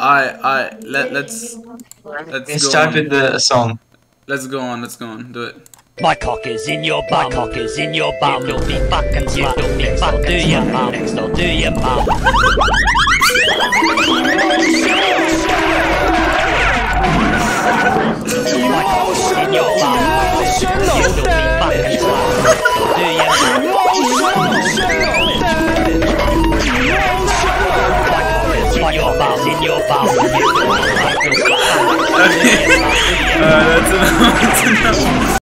Let's Let's go start on. with the song. Let's go on. Do it. My cock is in your bum. My cock is in your bum. You don't be fucking slut. You don't be fucking do your mum. Next door, do your mum.